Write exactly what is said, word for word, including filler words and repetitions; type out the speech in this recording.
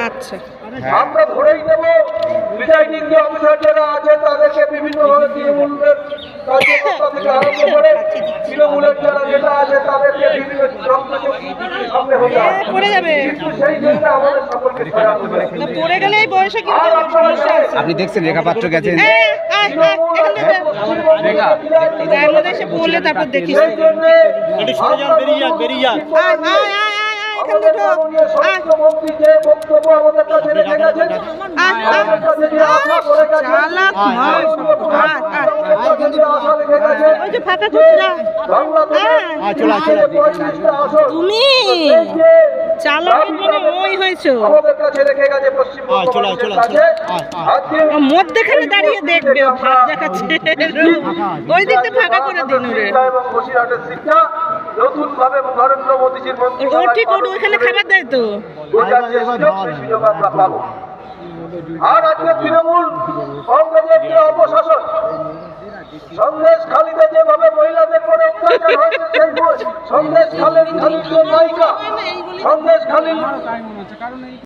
আচ্ছা, আমরা ধরেই নেব প্রিসাইডিং যে অফিসার যারা আছে তাদেরকে বিভিন্নভাবে তৃণমূলের কার্যকর্তা থেকে আরম্ভ করে তৃণমূলের যারা নেতা আছে তাদেরকে বিভিন্ন সামনে হতে হবে। পড়ে যাবে, কিন্তু সেই জন্য আমাদের সকলকে সজাগ হতে হবে। না পড়ে গেলে এই বয়সে কিন্তু সমস্যা আছে। আপনি দেখছেন রেখা পাত্র গেছেন এই, আয়, আয়, এখান থেকে যা। গায়ের মধ্যে এসে পড়লে তারপর দেখিস। সেই জন্য বেরিয়ে যান বেরিয়ে যান আয়, আয়, আয়, আয়, আয়, এখান থেকে ঢোক। আয়, স্বরাষ্ট্রমন্ত্রী যে বক্তব্য আমাদের কাছে রেখে গেছেন আয়, আয়, আমাদের কাছে যে আশা করে গেছেন চালাক মাছ। আয়, আয়। আমাদের কাছে যে আশা রেখে গেছেন ওই যে ফাঁকা খুচরা। বাংলাদেশে হ্যাঁ। চলো চলো পঁয়ত্রিশটা আসন তুমি যে চালাকের মানে ওই হয়েছো। আমাদের কাছে রেখে গেছে পশ্চিমবঙ্গ চলো, মানুষের চলো, কাছে। চলো। আয়, আয়। আজকে ও মধ্যেখানে দাঁড়িয়ে দেখবে, ও ভাব দেখাচ্ছে। ওই দিকটা ফাঁকা করে দিন ওরে। এবং বসিরহাটের সিটটা নতুন ভাবে নরেন্দ্র মোদীজির মন্ত্রী ও ঠিক ওর ওইখানে খাবার দেয় তো। ওটার যে সুযোগ, সেই সুযোগ আমরা পাবো। আর আজকে তৃণমূল কংগ্রেসের যে অপশাসন, সন্দেশ খালিতে যেভাবে মহিলাদের করে অত্যাচার হয়েছে, সেই সন্দেশ খালির খালির যে নায়িকা, সন্দেশ খালির